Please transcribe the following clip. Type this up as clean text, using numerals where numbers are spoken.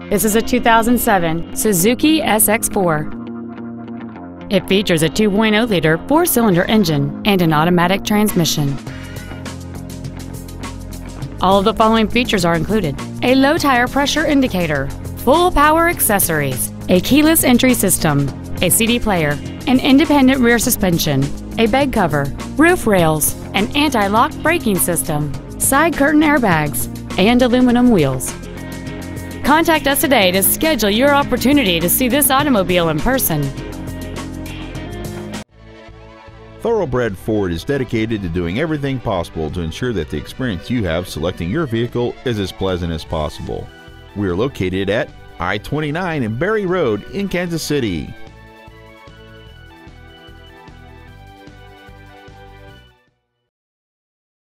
This is a 2007 Suzuki SX4. It features a 2.0-liter four-cylinder engine and an automatic transmission. All of the following features are included: a low tire pressure indicator, full power accessories, a keyless entry system, a CD player, an independent rear suspension, a bed cover, roof rails, an anti-lock braking system, side curtain airbags, and aluminum wheels. Contact us today to schedule your opportunity to see this automobile in person. Thoroughbred Ford is dedicated to doing everything possible to ensure that the experience you have selecting your vehicle is as pleasant as possible. We are located at I-29 and Berry Road in Kansas City.